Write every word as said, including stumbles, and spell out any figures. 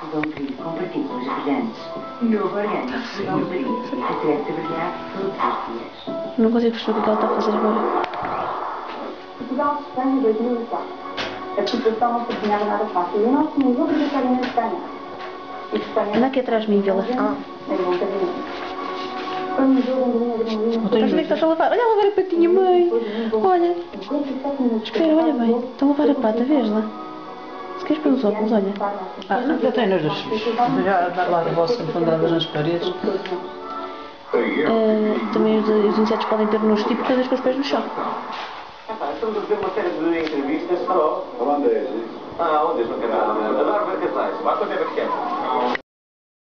possível vir com partículas brilhantes. Novo Oriente, não brilha, até de brilhar todos os dias. Não consigo perceber o que ela está a fazer agora. Portugal, Espanha, dois mil e quatro. A situação não se desenhava nada fácil e nós tínhamos obrigatoriamente de ganhar. E Espanha... Anda aqui atrás de mim, Vila. Ah. Foi um jogo onde a linha Mas onde é que estás a lavar? Olha a lavar a patinha, mãe. Olha. Espera, olha bem. Estão a lavar a pata, vês lá? Se queres pôr os óculos, olha. Ah, não, já tenho nos dois filhos. Já lá de vossa fundadas nas paredes. Uh, também os, os insetos podem ter nos tipo coisas com os pés no chão. Estamos a fazer uma série de entrevistas. Alô? Onde é? Ah, onde? No canal. Adoro ver casais. Basta ver pequeno.